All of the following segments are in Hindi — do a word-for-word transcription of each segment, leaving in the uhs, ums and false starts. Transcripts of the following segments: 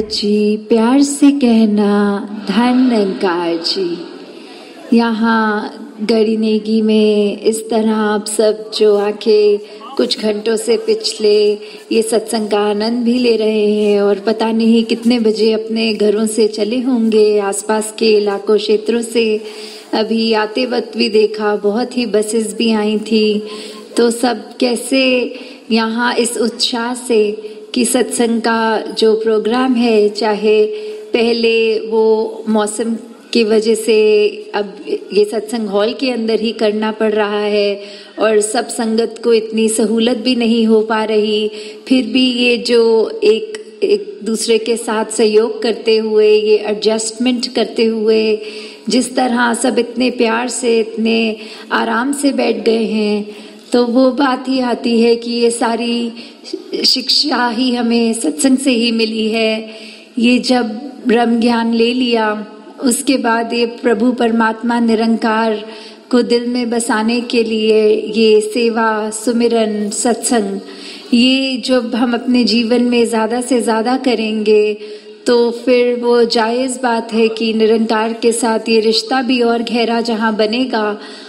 संगत जी, प्यार से कहना धन निरंकार जी। यहाँ गड़ी नेगी में इस तरह आप सब जो आके कुछ घंटों से पिछले ये सत्संग का आनंद भी ले रहे हैं और पता नहीं कितने बजे अपने घरों से चले होंगे, आसपास के इलाकों क्षेत्रों से। अभी आते वक्त भी देखा बहुत ही बसेस भी आई थी, तो सब कैसे यहाँ इस उत्साह से कि सत्संग का जो प्रोग्राम है, चाहे पहले वो मौसम की वजह से अब ये सत्संग हॉल के अंदर ही करना पड़ रहा है और सब संगत को इतनी सहूलत भी नहीं हो पा रही, फिर भी ये जो एक एक दूसरे के साथ सहयोग करते हुए, ये एडजस्टमेंट करते हुए जिस तरह सब इतने प्यार से, इतने आराम से बैठ गए हैं, तो वो बात ही आती है कि ये सारी शिक्षा ही हमें सत्संग से ही मिली है। ये जब ब्रह्म ज्ञान ले लिया, उसके बाद ये प्रभु परमात्मा निरंकार को दिल में बसाने के लिए ये सेवा, सुमिरन, सत्संग, ये जब हम अपने जीवन में ज़्यादा से ज़्यादा करेंगे तो फिर वो जायज़ बात है कि निरंकार के साथ ये रिश्ता भी और गहरा जहाँ बनेगा,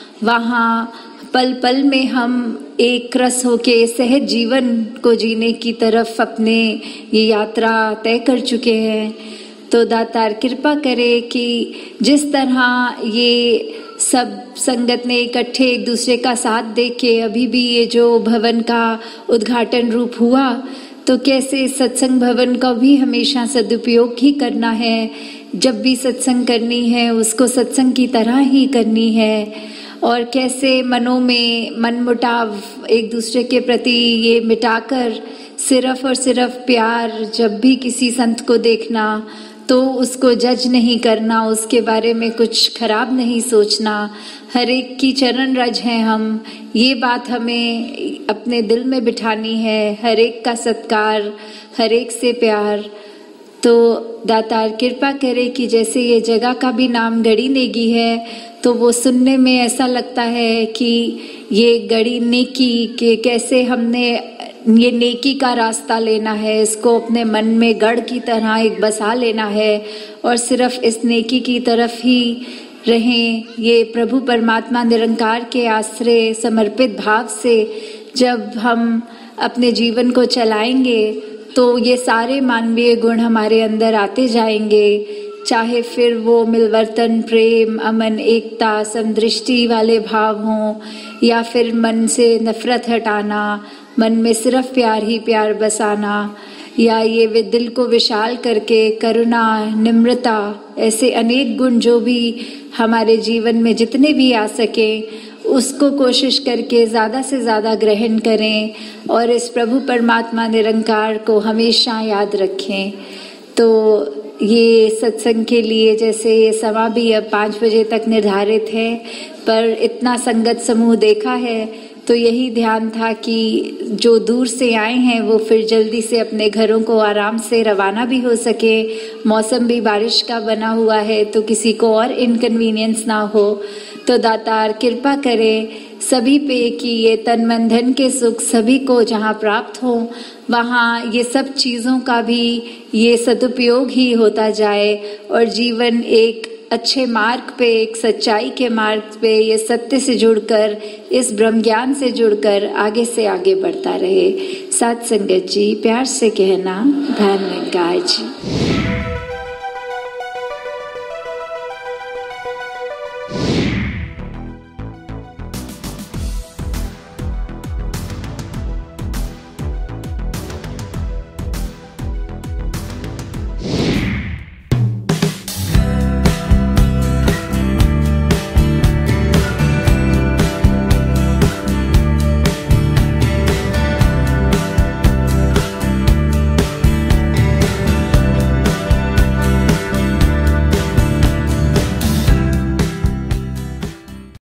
वहाँ पल पल में हम एक रस होके सहज जीवन को जीने की तरफ अपने ये यात्रा तय कर चुके हैं। तो दातार कृपा करे कि जिस तरह ये सब संगत ने इकट्ठे एक दूसरे का साथ दे के अभी भी ये जो भवन का उद्घाटन रूप हुआ, तो कैसे सत्संग भवन का भी हमेशा सदुपयोग ही करना है। जब भी सत्संग करनी है उसको सत्संग की तरह ही करनी है, और कैसे मनों में मनमुटाव एक दूसरे के प्रति ये मिटाकर सिर्फ और सिर्फ प्यार, जब भी किसी संत को देखना तो उसको जज नहीं करना, उसके बारे में कुछ खराब नहीं सोचना, हर एक की चरण रज हैं हम, ये बात हमें अपने दिल में बिठानी है। हर एक का सत्कार, हर एक से प्यार। तो दातार कृपा करे कि जैसे ये जगह का भी नाम गड़ी नेगी है, तो वो सुनने में ऐसा लगता है कि ये गड़ी नेकी के कैसे हमने ये नेकी का रास्ता लेना है, इसको अपने मन में गढ़ की तरह एक बसा लेना है और सिर्फ इस नेकी की तरफ ही रहें। ये प्रभु परमात्मा निरंकार के आश्रय समर्पित भाव से जब हम अपने जीवन को चलाएंगे तो ये सारे मानवीय गुण हमारे अंदर आते जाएंगे, चाहे फिर वो मिलवर्तन, प्रेम, अमन, एकता, समदृष्टि वाले भाव हों, या फिर मन से नफरत हटाना, मन में सिर्फ प्यार ही प्यार बसाना, या ये वे दिल को विशाल करके करुणा, निम्रता, ऐसे अनेक गुण जो भी हमारे जीवन में जितने भी आ सके उसको कोशिश करके ज़्यादा से ज़्यादा ग्रहण करें और इस प्रभु परमात्मा निरंकार को हमेशा याद रखें। तो ये सत्संग के लिए जैसे ये समा भी अब पाँच बजे तक निर्धारित है, पर इतना संगत समूह देखा है तो यही ध्यान था कि जो दूर से आए हैं वो फिर जल्दी से अपने घरों को आराम से रवाना भी हो सके। मौसम भी बारिश का बना हुआ है तो किसी को और इनकन्वीनियंस ना हो। तो दातार कृपा करे सभी पे कि ये तन मन धन के सुख सभी को जहाँ प्राप्त हो, वहाँ ये सब चीज़ों का भी ये सदुपयोग ही होता जाए और जीवन एक अच्छे मार्ग पे, एक सच्चाई के मार्ग पे, ये सत्य से जुड़कर, इस ब्रह्म ज्ञान से जुड़कर आगे से आगे बढ़ता रहे। साथ संगत जी, प्यार से कहना धन निरंकार जी।